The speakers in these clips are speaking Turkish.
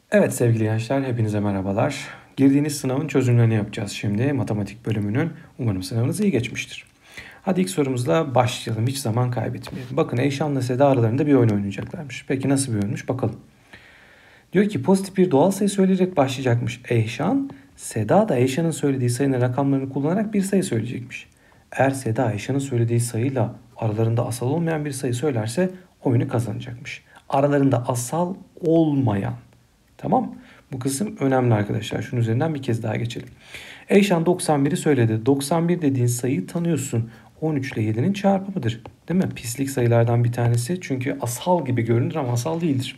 Evet sevgili gençler, hepinize merhabalar. Girdiğiniz sınavın çözümlerini yapacağız şimdi, matematik bölümünün. Umarım sınavınız iyi geçmiştir. Hadi ilk sorumuzla başlayalım, hiç zaman kaybetmeyelim. Bakın Eyşan'la Seda aralarında bir oyun oynayacaklarmış. Peki nasıl bir oyunmuş bakalım. Diyor ki pozitif bir doğal sayı söyleyerek başlayacakmış Eyşan. Seda da Eyşan'ın söylediği sayının rakamlarını kullanarak bir sayı söyleyecekmiş. Eğer Seda Eyşan'ın söylediği sayıyla aralarında asal olmayan bir sayı söylerse oyunu kazanacakmış. Aralarında asal olmayan. Tamam. Bu kısım önemli arkadaşlar. Şunun üzerinden bir kez daha geçelim. Eyşan 91'i söyledi. 91 dediğin sayıyı tanıyorsun. 13 ile 7'nin çarpımıdır. Değil mi? Pislik sayılardan bir tanesi. Çünkü asal gibi görünür ama asal değildir.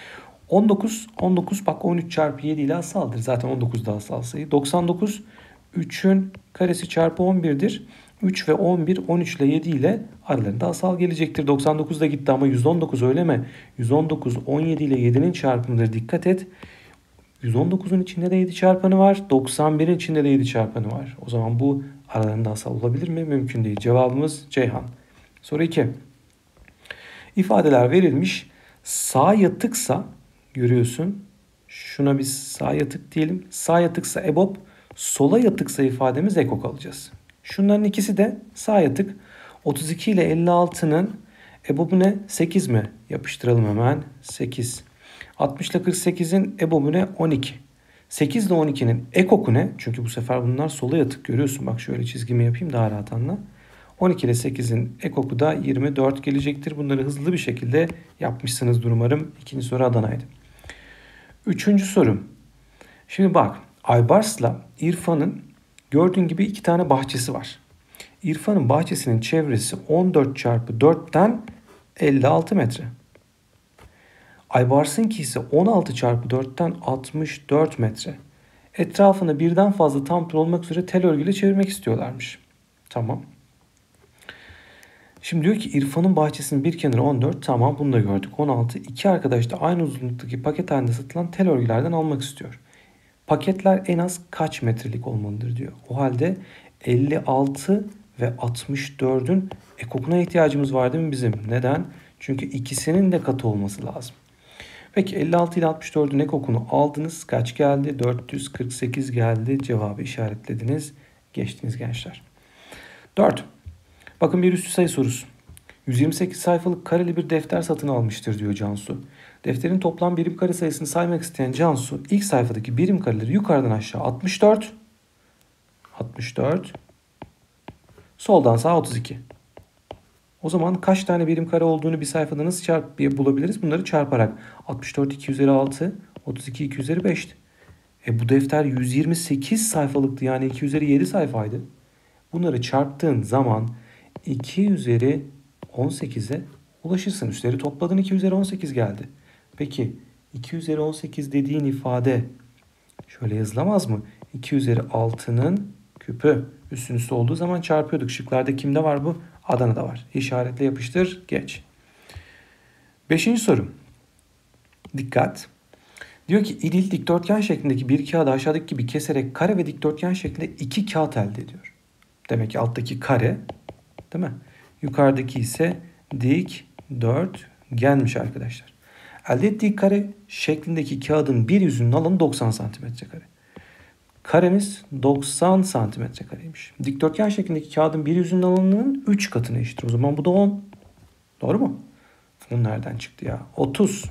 19 bak 13 çarpı 7 ile asaldır. Zaten 19 da asal sayı. 99 3'ün karesi çarpı 11'dir. 3 ve 11 13 ile 7 ile aralarında asal gelecektir. 99 da gitti ama 119 öyle mi? 119 17 ile 7'nin çarpımıdır. Dikkat et. 119'un içinde de 7 çarpanı var. 91'in içinde de 7 çarpanı var. O zaman bu aralarında asal olabilir mi? Mümkün değil. Cevabımız Ceyhan. Soru 2. İfadeler verilmiş. Sağ yatıksa görüyorsun. Şuna biz sağ yatık diyelim. Sağ yatıksa EBOB, sola yatıksa ifademiz ekok alacağız. Şunların ikisi de sağ yatık. 32 ile 56'nın EBOB'u ne? 8 mi? Yapıştıralım hemen. 8. 60 ile 48'in EBOB'u ne? 12. 8 ile 12'nin ekoku ne? Çünkü bu sefer bunlar sola yatık görüyorsun. Bak şöyle çizgimi yapayım daha rahat anla. 12 ile 8'in ekoku da 24 gelecektir. Bunları hızlı bir şekilde yapmışsınızdır umarım. İkinci soru Adana'ydı. Üçüncü sorum. Şimdi bak Aybars'la İrfan'ın gördüğün gibi iki tane bahçesi var. İrfan'ın bahçesinin çevresi 14 çarpı 4'ten 56 metre. Aybars'ınki ise 16 çarpı 4'ten 64 metre. Etrafını birden fazla tam tur olmak üzere tel örgüyle çevirmek istiyorlarmış. Tamam. Şimdi diyor ki İrfan'ın bahçesinin bir kenarı 14. Tamam bunu da gördük. 16. İki arkadaş da aynı uzunluktaki paket halinde satılan tel örgülerden almak istiyor. Paketler en az kaç metrelik olmalıdır diyor. O halde 56 ve 64'ün ekokuna ihtiyacımız var değil mi bizim? Neden? Çünkü ikisinin de katı olması lazım. Peki 56 ile 64'ün ekokunu aldınız. Kaç geldi? 448 geldi. Cevabı işaretlediniz. Geçtiniz gençler. 4. Bakın bir üstü sayı sorusu. 128 sayfalık kareli bir defter satın almıştır diyor Cansu. Defterin toplam birim kare sayısını saymak isteyen Cansu ilk sayfadaki birim kareleri yukarıdan aşağı 64, soldan sağa 32. O zaman kaç tane birim kare olduğunu bir sayfada nasıl bulabiliriz? Bunları çarparak. 64 2 üzeri 6, 32 2 üzeri 5'ti. Bu defter 128 sayfalıktı yani 2 üzeri 7 sayfaydı. Bunları çarptığın zaman 2 üzeri 18'e ulaşırsın. Üstleri topladın 2 üzeri 18 geldi. Peki 2 üzeri 18 dediğin ifade şöyle yazılamaz mı? 2 üzeri 6'nın küpü. Üstün üstü olduğu zaman çarpıyorduk. Şıklarda kimde var bu? Adana'da var. İşaretle yapıştır. Geç. Beşinci soru. Dikkat. Diyor ki İdil dikdörtgen şeklindeki bir kağıdı aşağıdaki gibi keserek kare ve dikdörtgen şeklinde iki kağıt elde ediyor. Demek ki alttaki kare, değil mi? Yukarıdaki ise dikdörtgenmiş arkadaşlar. Elde ettiği kare şeklindeki kağıdın bir yüzünün alanı 90 santimetre kare. Karemiz 90 santimetre kareymiş. Dikdörtgen şeklindeki kağıdın bir yüzünün alanının 3 katına eşittir. O zaman bu da 10. Doğru mu? 10 nereden çıktı ya? 30.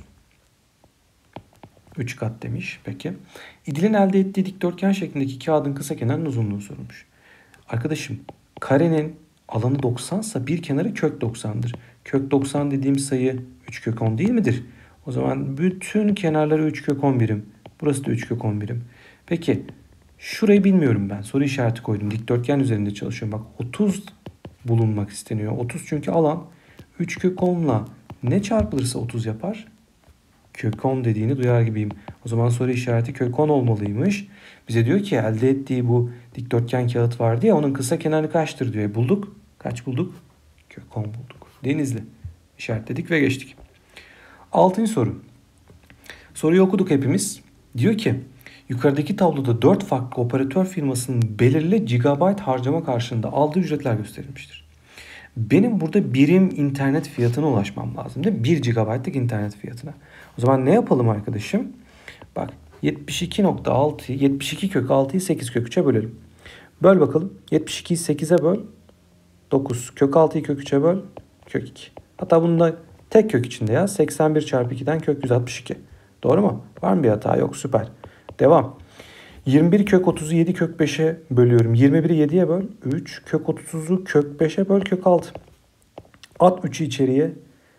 3 kat demiş. Peki. İdil'in elde ettiği dikdörtgen şeklindeki kağıdın kısa kenarının uzunluğu sorulmuş. Arkadaşım karenin alanı 90 ise bir kenarı kök 90'dır. Kök 90 dediğim sayı 3 kök 10 değil midir? O zaman bütün kenarları 3 kök 10 birim. Burası da 3 kök 10 birim. Peki şurayı bilmiyorum ben. Soru işareti koydum. Dikdörtgen üzerinde çalışıyorum. Bak 30 bulunmak isteniyor. 30 çünkü alan 3 kök 10 ile ne çarpılırsa 30 yapar? Kök 10 dediğini duyar gibiyim. O zaman soru işareti kök 10 olmalıymış. Bize diyor ki elde ettiği bu dikdörtgen kağıt vardı ya onun kısa kenarı kaçtır diyor. Bulduk. Kaç bulduk? Kök 10 bulduk. Denizli. İşaretledik ve geçtik. Altıncı soru. Soruyu okuduk hepimiz. Diyor ki yukarıdaki tabloda 4 farklı operatör firmasının belirli gigabayt harcama karşılığında aldığı ücretler gösterilmiştir. Benim burada birim internet fiyatına ulaşmam lazım değil mi? 1 GB'lık internet fiyatına. O zaman ne yapalım arkadaşım? Bak 72.6'yı 72 kök 6'yı 8 kök 3'e bölelim. Böl bakalım. 72'yi 8'e böl. 9. Kök 6'yı kök 3'e böl. Kök 2. Hatta bunu da tek kök içinde yaz. 81 çarpı 2'den kök 162. Doğru mu? Var mı bir hata? Yok. Süper. Devam. 21 kök 30'u 7 kök 5'e bölüyorum. 21'i 7'ye böl. 3. Kök 30'u kök 5'e böl. Kök 6. At 3'ü içeriye.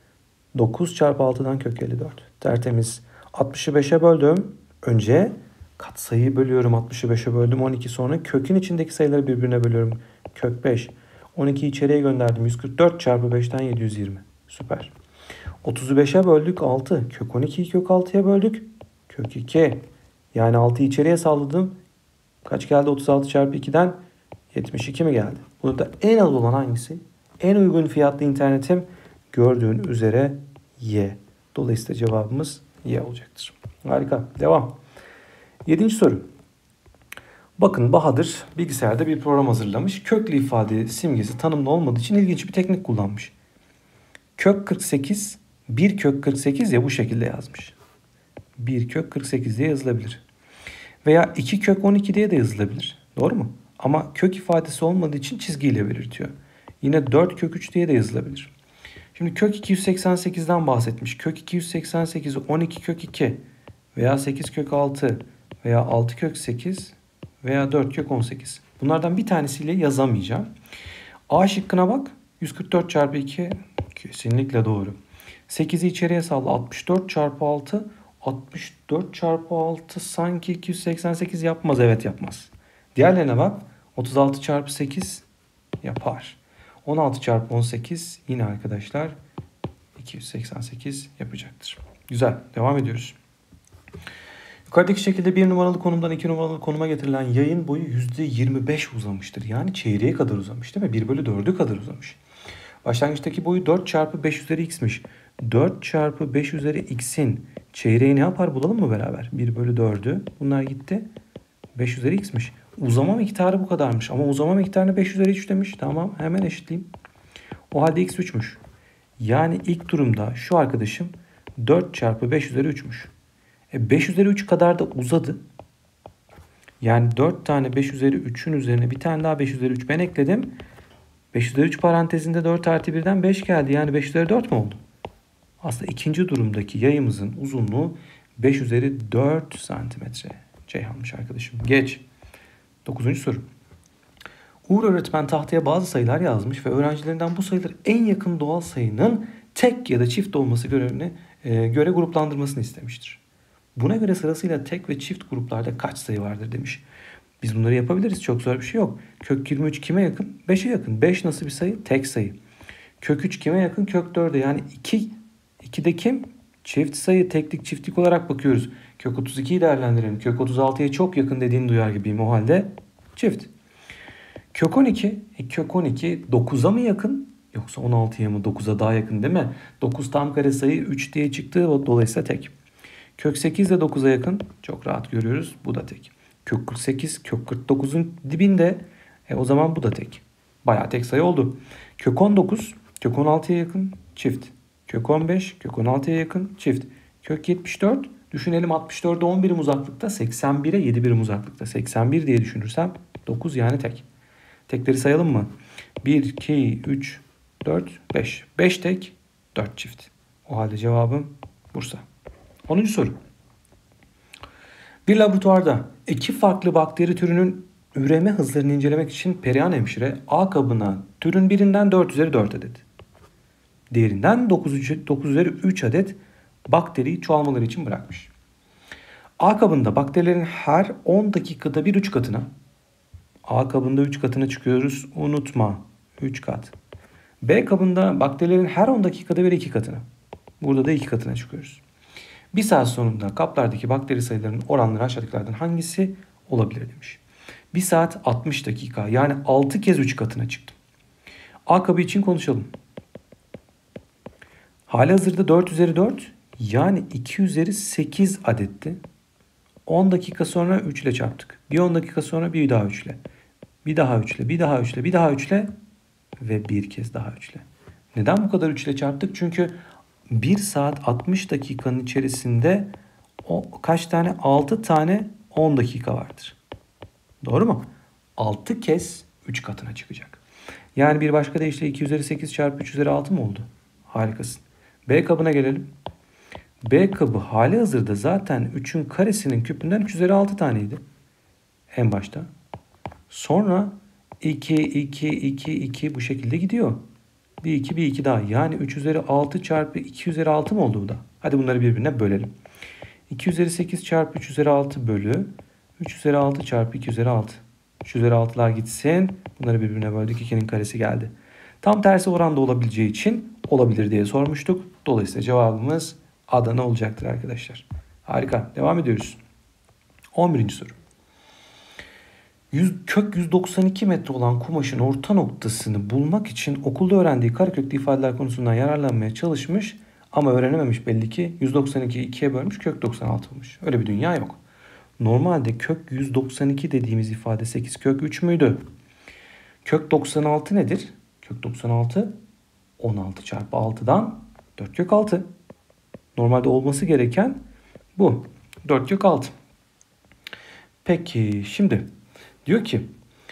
9 çarpı 6'dan kök 54. Tertemiz. 60'ı 5'e böldüm. Önce katsayıyı bölüyorum. 60'ı 5'e böldüm. 12 sonra kökün içindeki sayıları birbirine bölüyorum. Kök 5. 12'yi içeriye gönderdim. 144 çarpı 5'ten 720. Süper. 30'u 5'e böldük 6. Kök 12'yi kök 6'ya böldük. Kök 2. Yani 6'yı içeriye salladım. Kaç geldi? 36 çarpı 2'den 72 mi geldi? Burada en az olan hangisi? En uygun fiyatlı internetim gördüğün üzere Y. Dolayısıyla cevabımız Y olacaktır. Harika. Devam. 7. soru. Bakın Bahadır bilgisayarda bir program hazırlamış. Köklü ifade simgesi tanımlı olmadığı için ilginç bir teknik kullanmış. Kök 48, 1 kök 48 ya bu şekilde yazmış. 1 kök 48 diye yazılabilir. Veya 2 kök 12 diye de yazılabilir. Doğru mu? Ama kök ifadesi olmadığı için çizgiyle belirtiyor. Yine 4 kök 3 diye de yazılabilir. Şimdi kök 288'den bahsetmiş. Kök 288'i 12 kök 2 veya 8 kök 6 veya 6 kök 8 veya 4 kök 18. Bunlardan bir tanesiyle yazamayacağım. A şıkkına bak. 144 çarpı 2 kesinlikle doğru. 8'i içeriye salla. 64 çarpı 6. 64 çarpı 6 sanki 288 yapmaz. Evet yapmaz. Diğerlerine bak. 36 çarpı 8 yapar. 16 çarpı 18 yine arkadaşlar 288 yapacaktır. Güzel. Devam ediyoruz. Yukarıdaki şekilde 1 numaralı konumdan 2 numaralı konuma getirilen yayın boyu %25 uzamıştır. Yani çeyreğe kadar uzamış değil mi? 1 bölü 4'ü kadar uzamış. Başlangıçtaki boyu 4 çarpı 5 üzeri x'miş. 4 çarpı 5 üzeri x'in çeyreği ne yapar bulalım mı beraber? 1 bölü 4'ü. Bunlar gitti. 5 üzeri x'miş. Uzama miktarı bu kadarmış. Ama uzama miktarını 5 üzeri 3 demiş. Tamam hemen eşitleyeyim. O halde x 3'müş. Yani ilk durumda şu arkadaşım 4 çarpı 5 üzeri 3'müş. 5 üzeri 3 kadar da uzadı. Yani 4 tane 5 üzeri 3'ün üzerine bir tane daha 5 üzeri 3 ben ekledim. 5 üzeri 3 parantezinde 4 artı 1'den 5 geldi. Yani 5 üzeri 4 mü oldu? Aslında ikinci durumdaki yayımızın uzunluğu 5 üzeri 4 santimetre. Ceyhan'mış arkadaşım. Geç. 9. soru. Uğur öğretmen tahtaya bazı sayılar yazmış ve öğrencilerinden bu sayıları en yakın doğal sayının tek ya da çift olması görevine göre gruplandırmasını istemiştir. Buna göre sırasıyla tek ve çift gruplarda kaç sayı vardır demiş. Biz bunları yapabiliriz. Çok zor bir şey yok. Kök 23 kime yakın? 5'e yakın. 5 nasıl bir sayı? Tek sayı. Kök 3 kime yakın? Kök 4'e. Yani 2'de kim? Çift sayı. Teklik çiftlik olarak bakıyoruz. Kök 32'yi değerlendirelim. Kök 36'ya çok yakın dediğini duyar gibiyim. O halde çift. Kök 12. Kök 12 9'a mı yakın? Yoksa 16'ya mı? 9'a daha yakın değil mi? 9 tam kare sayı 3 diye çıktı. Dolayısıyla tek. Kök 8 de 9'a yakın. Çok rahat görüyoruz. Bu da tek. Kök 48, kök 49'un dibinde. O zaman bu da tek. Bayağı tek sayı oldu. Kök 19, kök 16'ya yakın. Çift. Kök 15, kök 16'ya yakın. Çift. Kök 74. Düşünelim 64'e 10 birim uzaklıkta. 81'e 7 birim uzaklıkta. 81 diye düşünürsem 9 yani tek. Tekleri sayalım mı? 1, 2, 3, 4, 5. 5 tek, 4 çift. O halde cevabım Bursa. 10. soru. Bir laboratuvarda iki farklı bakteri türünün üreme hızlarını incelemek için Perihan hemşire A kabına türün birinden 4 üzeri 4 adet, diğerinden 9 üzeri 3 adet bakteriyi çoğalmaları için bırakmış. A kabında bakterilerin her 10 dakikada bir 3 katına, A kabında 3 katına çıkıyoruz unutma 3 kat. B kabında bakterilerin her 10 dakikada bir 2 katına, burada da 2 katına çıkıyoruz. Bir saat sonunda kaplardaki bakteri sayılarının oranları aşağıdakilerden hangisi olabilir demiş. Bir saat 60 dakika yani 6 kez 3 katına çıktım. A kabı için konuşalım. Halihazırda 4 üzeri 4 yani 2 üzeri 8 adetti. 10 dakika sonra 3 ile çarptık. Bir 10 dakika sonra bir daha 3 ile. Bir daha 3 ile, bir daha 3 ile, bir daha 3 ile ve bir kez daha 3 ile. Neden bu kadar 3 ile çarptık? Çünkü 1 saat 60 dakikanın içerisinde O kaç tane? 6 tane 10 dakika vardır. Doğru mu? 6 kez 3 katına çıkacak. Yani bir başka deyişle 2 üzeri 8 çarpı 3 üzeri 6 mı oldu? Harikasın. B kabına gelelim. B kabı hali hazırda zaten 3'ün karesinin küpünden 3 üzeri 6 taneydi. En başta. Sonra 2, 2, 2, 2 bu şekilde gidiyor. Bir 2, bir 2 daha. Yani 3 üzeri 6 çarpı 2 üzeri 6 mı oldu bu da? Hadi bunları birbirine bölelim. 2 üzeri 8 çarpı 3 üzeri 6 bölü 3 üzeri 6 çarpı 2 üzeri 6. 3 üzeri 6'lar gitsin. Bunları birbirine böldük. 2'nin karesi geldi. Tam tersi oranda olabileceği için olabilir diye sormuştuk. Dolayısıyla cevabımız Adana olacaktır arkadaşlar. Harika. Devam ediyoruz. 11. soru. Kök 192 metre olan kumaşın orta noktasını bulmak için okulda öğrendiği kareköklü ifadeler konusundan yararlanmaya çalışmış ama öğrenememiş belli ki. 192'yi 2'ye bölmüş, kök 96 bulmuş. Öyle bir dünya yok. Normalde kök 192 dediğimiz ifade 8 kök 3 müydü? Kök 96 nedir? Kök 96 16 çarpı 6'dan 4 kök 6. Normalde olması gereken bu. 4 kök 6. Peki şimdi diyor ki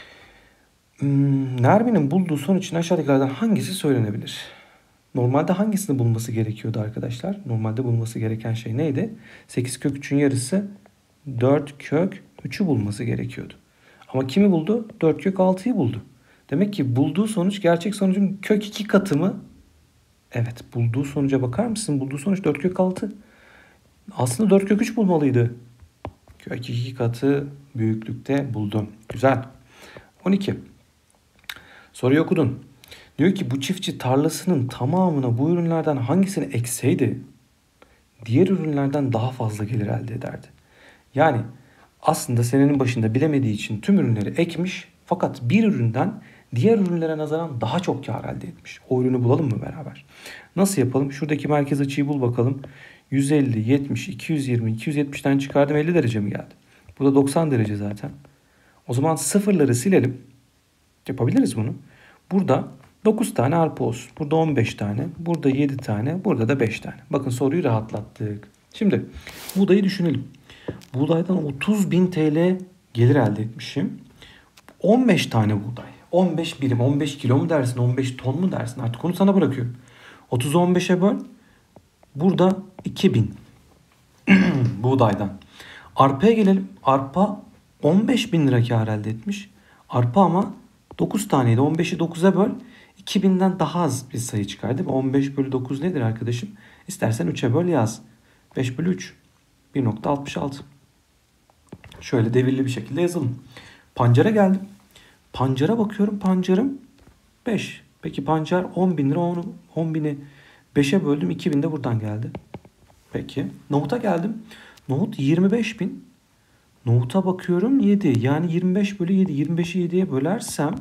Nermin'in bulduğu sonuç için aşağıdakilerden hangisi söylenebilir? Normalde hangisini bulması gerekiyordu arkadaşlar? Normalde bulması gereken şey neydi? 8 kök 3'ün yarısı 4 kök 3'ü bulması gerekiyordu. Ama kimi buldu? 4 kök 6'yı buldu. Demek ki bulduğu sonuç gerçek sonucun kök 2 katı mı? Evet, bulduğu sonuca bakar mısın? Bulduğu sonuç 4 kök 6. Aslında 4 kök 3 bulmalıydı. Kök 2 katı büyüklükte buldum. Güzel. 12. Soruyu okudun. Diyor ki bu çiftçi tarlasının tamamına bu ürünlerden hangisini ekseydi diğer ürünlerden daha fazla gelir elde ederdi. Yani aslında senenin başında bilemediği için tüm ürünleri ekmiş fakat bir üründen diğer ürünlere nazaran daha çok kar elde etmiş. O ürünü bulalım mı beraber? Nasıl yapalım? Şuradaki merkez açıyı bul bakalım. 150, 70, 220, 270'ten çıkardım 50 derece mi geldi? Burada 90 derece zaten. O zaman sıfırları silelim. Yapabiliriz bunu. Burada 9 tane arpa olsun. Burada 15 tane. Burada 7 tane. Burada da 5 tane. Bakın soruyu rahatlattık. Şimdi buğdayı düşünelim. Buğdaydan 30.000 TL gelir elde etmişim. 15 tane buğday. 15 birim. 15 kilo mu dersin? 15 ton mu dersin? Artık onu sana bırakıyorum. 30'u 15'e böl. Burada 2.000 buğdaydan. Arpaya gelelim. Arpa 15.000 lira kar elde etmiş. Arpa ama 9 taneydi. 15'i 9'a böl. 2000'den daha az bir sayı çıkar değil mi? 15 bölü 9 nedir arkadaşım? İstersen 3'e böl yaz. 5 bölü 3. 1.66. Şöyle devirli bir şekilde yazalım. Pancara geldim. Pancara bakıyorum. Pancarım 5. Peki pancar 10.000 lira. 10.000'i 5'e böldüm. 2.000 de buradan geldi. Peki. Nohuta geldim. Nohut 25.000. Nohuta bakıyorum 7. Yani 25 bölü 7. 25'i 7'ye bölersem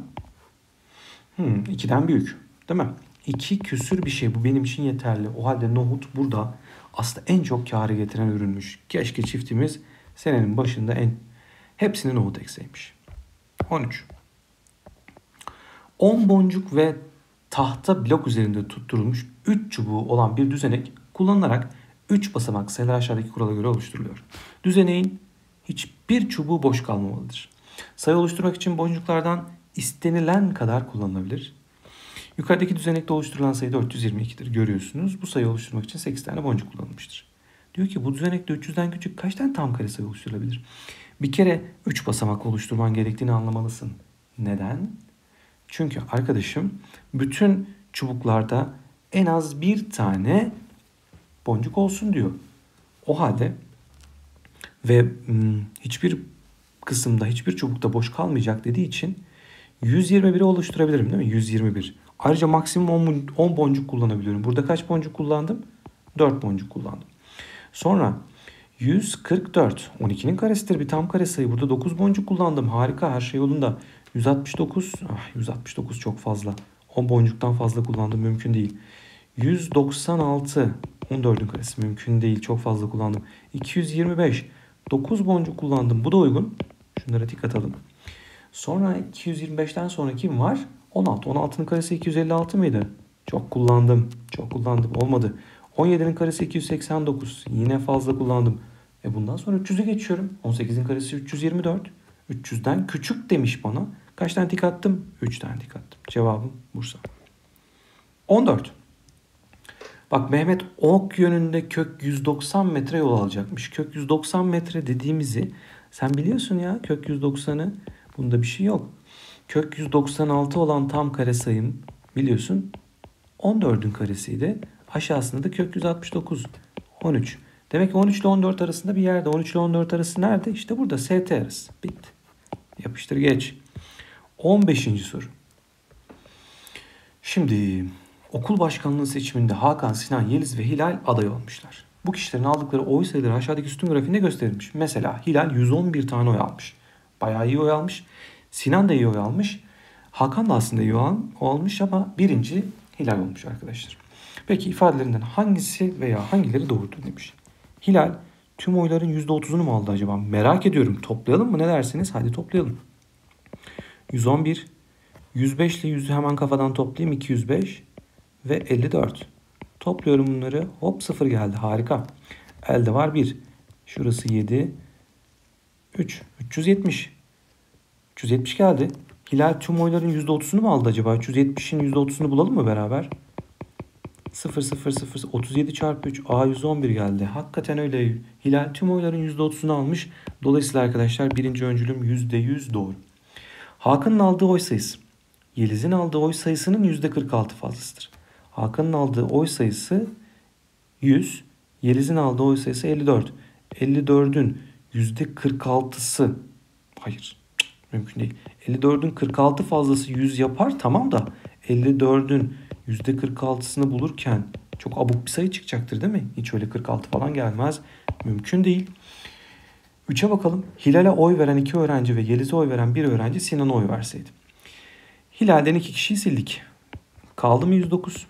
2'den büyük. Değil mi? 2 küsür bir şey. Bu benim için yeterli. O halde nohut burada aslında en çok kârı getiren ürünmüş. Keşke çiftimiz senenin başında hepsini nohut ekseymiş. 13. 10 boncuk ve tahta blok üzerinde tutturulmuş 3 çubuğu olan bir düzenek kullanılarak 3 basamak sayılar aşağıdaki kurala göre oluşturuluyor. Düzeneğin hiçbir çubuğu boş kalmamalıdır. Sayı oluşturmak için boncuklardan istenilen kadar kullanılabilir. Yukarıdaki düzenekte oluşturulan sayı 422'dir. Görüyorsunuz. Bu sayı oluşturmak için 8 tane boncuk kullanılmıştır. Diyor ki bu düzenekte 300'den küçük kaç tane tam kare sayı oluşturulabilir? Bir kere 3 basamak oluşturman gerektiğini anlamalısın. Neden? Çünkü arkadaşım bütün çubuklarda en az bir tane boncuk olsun diyor. O halde ve hiçbir kısımda hiçbir çubukta boş kalmayacak dediği için 121'i oluşturabilirim değil mi? 121. Ayrıca maksimum 10 boncuk kullanabiliyorum. Burada kaç boncuk kullandım? 4 boncuk kullandım. Sonra 144. 12'nin karesidir bir tam kare sayı. Burada 9 boncuk kullandım. Harika, her şey yolunda. 169. 169 çok fazla. 10 boncuktan fazla kullandım. Mümkün değil. 196. 14'ün karesi mümkün değil. Çok fazla kullandım. 225. 9 boncuk kullandım. Bu da uygun. Şunlara tik atalım. Sonra 225'ten sonra kim var? 16. 16'nın karesi 256 mıydı? Çok kullandım. Çok kullandım. Olmadı. 17'nin karesi 289. Yine fazla kullandım. Bundan sonra 300'e geçiyorum. 18'in karesi 324. 300'den küçük demiş bana. Kaç tane tik attım? 3 tane tik attım. Cevabım Bursa. 14. Bak Mehmet ok yönünde kök 190 metre yol alacakmış. Kök 190 metre dediğimizi sen biliyorsun ya, kök 190'ı. Bunda bir şey yok. Kök 196 olan tam kare sayım biliyorsun 14'ün karesiydi. Aşağısında da kök 169. 13. Demek ki 13 ile 14 arasında bir yerde. 13 ile 14 arası nerede? İşte burada ST arası. Bitti. Yapıştır geç. 15. soru. Şimdi okul başkanlığı seçiminde Hakan, Sinan, Yeliz ve Hilal aday olmuşlar. Bu kişilerin aldıkları oy sayıları aşağıdaki sütun grafiğinde gösterilmiş. Mesela Hilal 111 tane oy almış. Bayağı iyi oy almış. Sinan da iyi oy almış. Hakan da aslında iyi oy almış ama birinci Hilal olmuş arkadaşlar. Peki ifadelerinden hangisi veya hangileri doğrudur demiş. Hilal tüm oyların %30'unu mu aldı acaba? Merak ediyorum. Toplayalım mı? Ne dersiniz? Hadi toplayalım. 111, 105 ile 100'ü hemen kafadan toplayayım. 205 ve 54. Topluyorum bunları. Hop 0 geldi. Harika. Elde var 1. Şurası 7. 3. 370. 370 geldi. Hilal tüm oyların %30'unu mu aldı acaba? 370'in %30'unu bulalım mı beraber? 0 0 0 37 çarpı 3 A111 geldi. Hakikaten öyle. Hilal tüm oyların %30'unu almış. Dolayısıyla arkadaşlar birinci öncülüm %100 doğru. Hakan'ın aldığı oy sayısı Yeliz'in aldığı oy sayısının %46 fazlasıdır. Hakan'ın aldığı oy sayısı 100. Yeliz'in aldığı oy sayısı 54. 54'ün %46'sı hayır mümkün değil. 54'ün 46 fazlası 100 yapar tamam da 54'ün %46'sını bulurken çok abuk bir sayı çıkacaktır değil mi? Hiç öyle 46 falan gelmez. Mümkün değil. 3'e bakalım. Hilal'e oy veren 2 öğrenci ve Yeliz'e oy veren 1 öğrenci Sinan'a oy verseydi. Hilal'den 2 kişiyi sildik. Kaldı mı 109?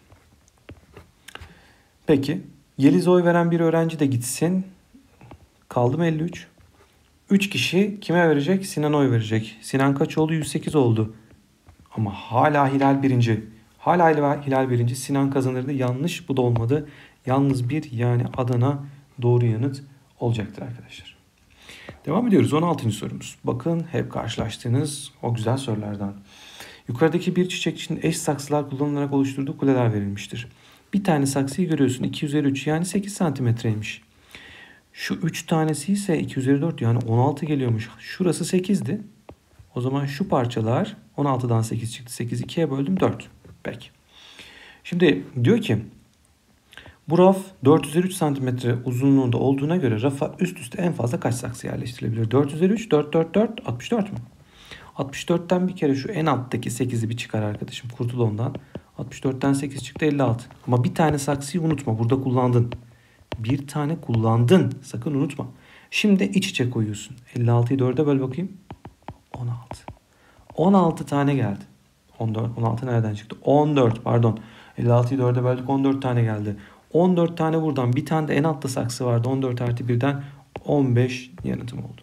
Peki. Yeliz'e oy veren bir öğrenci de gitsin. Kaldı mı 53? 3 kişi kime verecek? Sinan'a oy verecek. Sinan kaç oldu? 108 oldu. Ama hala Hilal birinci. Hala Hilal birinci. Sinan kazanırdı. Yanlış bu da olmadı. Yalnız bir yani Adana doğru yanıt olacaktır arkadaşlar. Devam ediyoruz. 16. sorumuz. Bakın hep karşılaştığınız o güzel sorulardan. Yukarıdaki bir çiçek için eş saksılar kullanılarak oluşturduğu kuleler verilmiştir. Bir tane saksıyı görüyorsun. 2 üzeri 3 yani 8 santimetreymiş. Şu 3 tanesi ise 2 üzeri 4 yani 16 geliyormuş. Şurası 8'di. O zaman şu parçalar 16'dan 8 çıktı. 8 2'ye böldüm 4. Peki. Şimdi diyor ki bu raf 4 üzeri 3 santimetre uzunluğunda olduğuna göre rafa üst üste en fazla kaç saksı yerleştirilebilir? 4 üzeri 3 4 4 4 64 mü? 64'ten bir kere şu en alttaki 8'i bir çıkar arkadaşım. Kurtul ondan. 64'ten 8 çıktı 56. Ama bir tane saksıyı unutma. Burada kullandın. Bir tane kullandın. Sakın unutma. Şimdi iç içe koyuyorsun. 56'yı 4'e böl bakayım. 16. 16 tane geldi. 14, 16 nereden çıktı? 14 pardon. 56'yı 4'e böldük 14 tane geldi. 14 tane buradan. Bir tane de en altta saksı vardı. 14 artı 1'den 15 yanıtım oldu.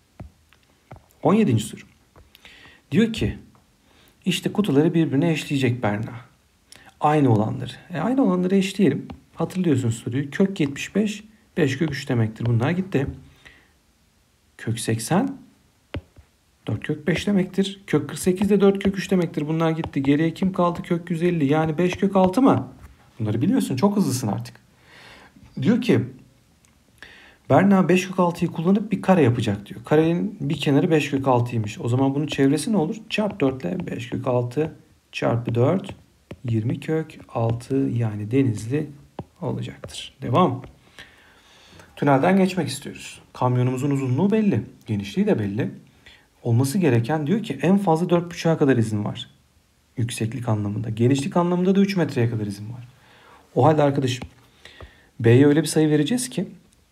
17. soru. Diyor ki işte kutuları birbirine eşleyecek Berna. Aynı olanları. Aynı olanları eşleyelim. Hatırlıyorsun soruyu. Kök 75 5 kök 3 demektir. Bunlar gitti. Kök 80 4 kök 5 demektir. Kök 48 de 4 kök 3 demektir. Bunlar gitti. Geriye kim kaldı? Kök 150 yani 5 kök 6 mı? Bunları biliyorsun. Çok hızlısın artık. Diyor ki Berna 5 kök 6'yı kullanıp bir kare yapacak diyor. Karenin bir kenarı 5 kök 6'ymış. O zaman bunun çevresi ne olur? Çarp 4 ile 5 kök 6 çarpı 4 20 kök 6 yani Denizli olacaktır. Devam. Tünelden geçmek istiyoruz. Kamyonumuzun uzunluğu belli. Genişliği de belli. Olması gereken diyor ki en fazla 4,5'a kadar izin var. Yükseklik anlamında. Genişlik anlamında da 3 metreye kadar izin var. O halde arkadaşım B'ye öyle bir sayı vereceğiz ki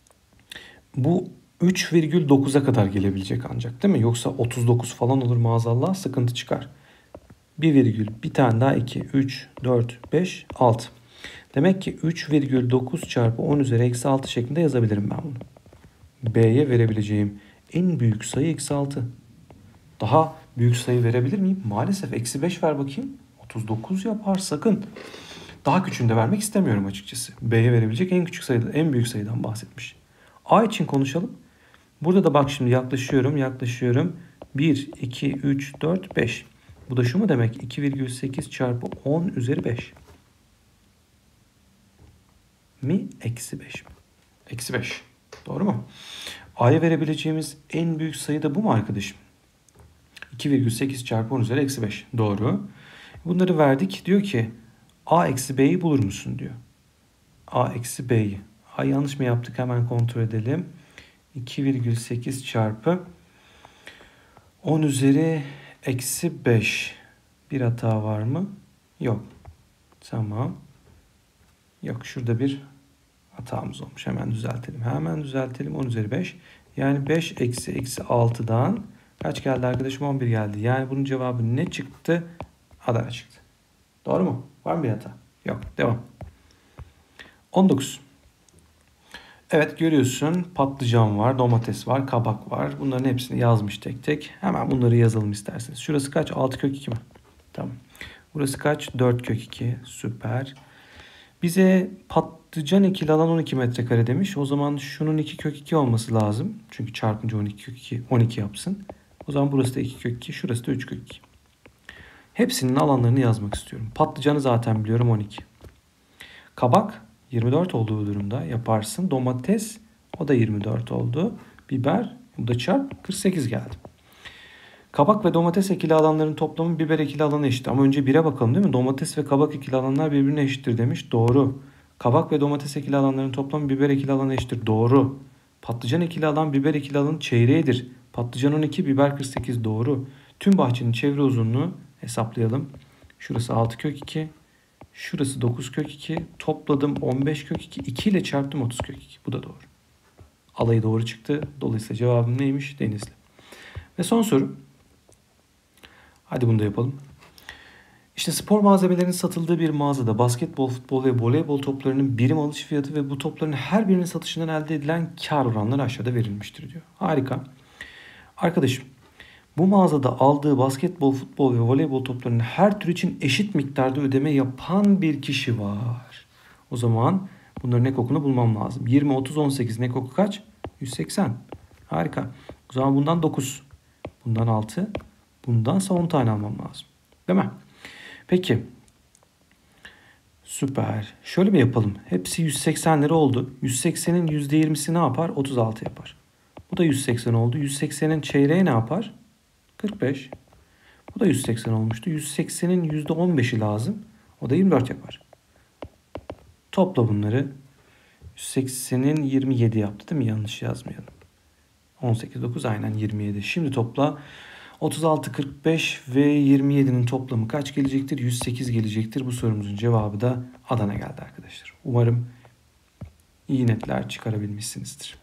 bu 3,9'a kadar gelebilecek ancak değil mi? Yoksa 39 falan olur maazallah sıkıntı çıkar. 1 virgül bir tane daha 2, 3, 4, 5, 6. Demek ki 3,9 çarpı 10 üzeri eksi 6 şeklinde yazabilirim ben bunu. B'ye verebileceğim en büyük sayı eksi 6. Daha büyük sayı verebilir miyim? Maalesef eksi 5 ver bakayım. 39 yapar sakın. Daha küçüğünü de vermek istemiyorum açıkçası. B'ye verebilecek en küçük sayıdan, en büyük sayıdan bahsetmiş. A için konuşalım. Burada da bak şimdi yaklaşıyorum. 1, 2, 3, 4, 5. Bu da şu mu demek? 2,8 çarpı 10 üzeri 5. Mi? Eksi 5 mi? Eksi 5. Doğru mu? A'ya verebileceğimiz en büyük sayı da bu mu arkadaşım? 2,8 çarpı 10 üzeri eksi 5. Doğru. Bunları verdik. Diyor ki A eksi B'yi bulur musun diyor. A eksi B'yi. A yanlış mı yaptık? Hemen kontrol edelim. 2,8 çarpı 10 üzeri eksi 5. Bir hata var mı? Yok. Tamam. Yok, şurada bir hatamız olmuş. Hemen düzeltelim. 10 üzeri 5. Yani 5 eksi 6'dan kaç geldi arkadaşım? 11 geldi. Yani bunun cevabı ne çıktı? Adana çıktı. Doğru mu? Var mı bir hata? Yok. Devam. 19. Evet, görüyorsun patlıcan var, domates var, kabak var. Bunların hepsini yazmış tek tek. Hemen bunları yazalım isterseniz. Şurası kaç? 6 kök 2 mi? Tamam. Burası kaç? 4 kök 2. Süper. Bize patlıcan ekili alan 12 metrekare demiş. O zaman şunun 2 kök 2 olması lazım. Çünkü çarpınca 12 kök 2 12 yapsın. O zaman burası da 2 kök 2. Şurası da 3 kök 2. Hepsinin alanlarını yazmak istiyorum. Patlıcanı zaten biliyorum, 12. Kabak 24 olduğu durumda yaparsın. Domates, o da 24 oldu. Biber, bu da çarp 48 geldi. Kabak ve domates ekili alanların toplamı biber ekili alanı eşit. Ama önce 1'e bakalım değil mi? Domates ve kabak ekili alanlar birbirine eşittir demiş. Doğru. Kabak ve domates ekili alanların toplamı biber ekili alanı eşittir. Doğru. Patlıcan ekili alan biber ekili alanın çeyreğidir. Patlıcan 12, biber 48. Doğru. Tüm bahçenin çevre uzunluğu hesaplayalım. Şurası 6 kök 2. Şurası 9 kök 2. Topladım 15 kök 2. 2 ile çarptım 30 kök 2. Bu da doğru. Alayı doğru çıktı. Dolayısıyla cevabım neymiş? Denizli. Ve son soru. Hadi bunu da yapalım. İşte spor malzemelerinin satıldığı bir mağazada basketbol, futbol ve voleybol toplarının birim alış fiyatı ve bu topların her birinin satışından elde edilen kar oranları aşağıda verilmiştir diyor. Harika. Arkadaşım, bu mağazada aldığı basketbol, futbol ve voleybol toplarının her tür için eşit miktarda ödeme yapan bir kişi var. O zaman bunların ekokunu bulmam lazım. 20, 30, 18'in ekoku kaç? 180. Harika. O zaman bundan 9. Bundan 6. Bundansa 10 tane almam lazım. Değil mi? Peki. Süper. Şöyle mi yapalım? Hepsi 180 lira oldu. 180'in %20'si ne yapar? 36 yapar. Bu da 180 oldu. 180'in çeyreği ne yapar? 45. Bu da 180 olmuştu. 180'in %15'i lazım. O da 24 yapar. Topla bunları. 180'in 27 yaptı değil mi? Yanlış yazmayalım. 18, 9 aynen 27. Şimdi topla. 36, 45 ve 27'nin toplamı kaç gelecektir? 108 gelecektir. Bu sorumuzun cevabı da Adana geldi arkadaşlar. Umarım iyi netler çıkarabilmişsinizdir.